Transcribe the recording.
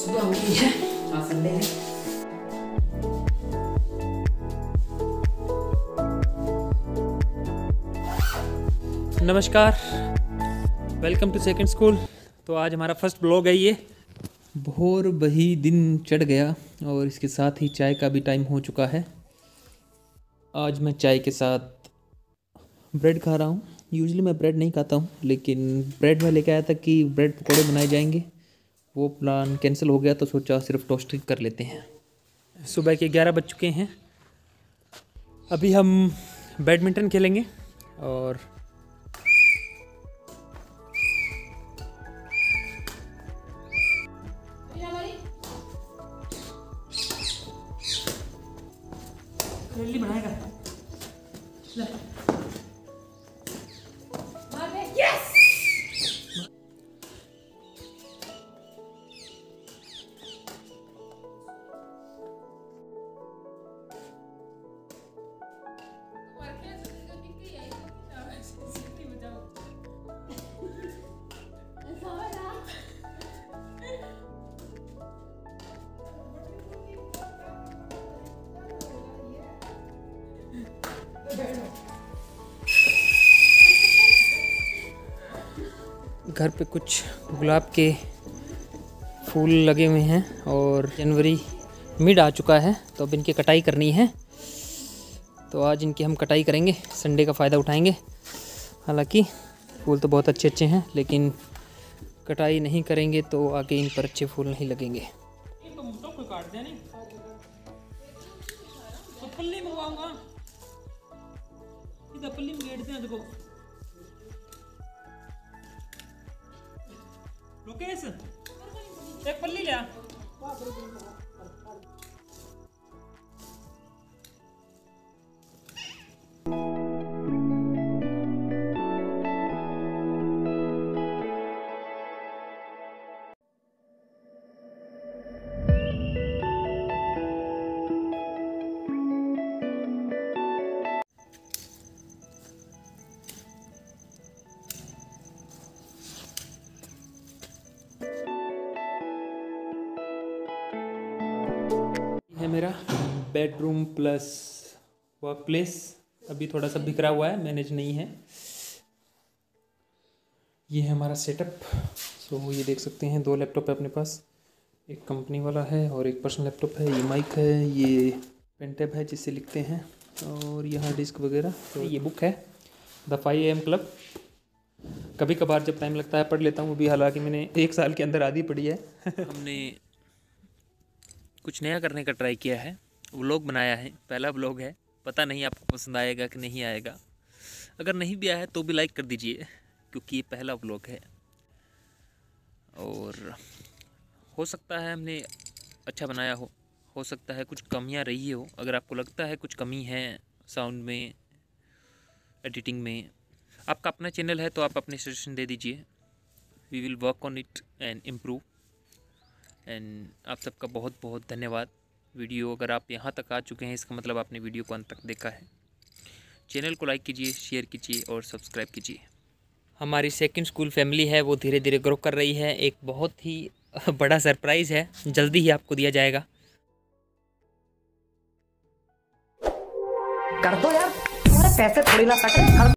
सुबह हो गई है, आज संडे है। नमस्कार, वेलकम टू सेकंड स्कूल। तो आज हमारा फर्स्ट ब्लॉग है ये। भोर बही दिन चढ़ गया और इसके साथ ही चाय का भी टाइम हो चुका है। आज मैं चाय के साथ ब्रेड खा रहा हूँ। यूजुअली मैं ब्रेड नहीं खाता हूँ, लेकिन ब्रेड में लेके आया था कि ब्रेड पकौड़े बनाए जाएंगे। वो प्लान कैंसिल हो गया तो सोचा सिर्फ टोस्ट कर लेते हैं। सुबह के 11 बज चुके हैं। अभी हम बैडमिंटन खेलेंगे और रैली बनाएगा। यस! घर पे कुछ गुलाब के फूल लगे हुए हैं और जनवरी मिड आ चुका है, तो अब इनकी कटाई करनी है। तो आज इनकी हम कटाई करेंगे, संडे का फ़ायदा उठाएंगे। हालांकि फूल तो बहुत अच्छे अच्छे हैं, लेकिन कटाई नहीं करेंगे तो आगे इन पर अच्छे फूल नहीं लगेंगे। लोकेश, एक पल्ली लिया। है मेरा बेडरूम प्लस वर्क प्लेस। अभी थोड़ा सा बिखरा हुआ है, मैनेज नहीं है। ये है हमारा सेटअप। सो ये देख सकते हैं, 2 लैपटॉप है अपने पास। एक कंपनी वाला है और एक पर्सनल लैपटॉप है। ये माइक है, ये पेन टैब है जिससे लिखते हैं, और यहाँ डिस्क वगैरह। तो ये बुक है द 5 AM क्लब। कभी कभार जब टाइम लगता है पढ़ लेता हूँ। अभी हालांकि मैंने 1 साल के अंदर आधी पढ़ी है। हमने कुछ नया करने का ट्राई किया है, व्लॉग बनाया है। पहला व्लॉग है, पता नहीं आपको पसंद आएगा कि नहीं आएगा। अगर नहीं भी आया तो भी लाइक कर दीजिए, क्योंकि ये पहला व्लॉग है। और हो सकता है हमने अच्छा बनाया हो सकता है कुछ कमियां रही हो। अगर आपको लगता है कुछ कमी है साउंड में, एडिटिंग में, आपका अपना चैनल है तो आप अपने सजेशन दे दीजिए। We will work on it and improve. And आप सबका बहुत बहुत धन्यवाद। वीडियो अगर आप यहाँ तक आ चुके हैं, इसका मतलब आपने वीडियो को अंत तक देखा है। चैनल को लाइक कीजिए, शेयर कीजिए और सब्सक्राइब कीजिए। हमारी सेकंड स्कूल फैमिली है, वो धीरे धीरे ग्रो कर रही है। एक बहुत ही बड़ा सरप्राइज़ है, जल्दी ही आपको दिया जाएगा। कर दो यार, तुम्हारे पैसे थोड़ी ना कट रहे।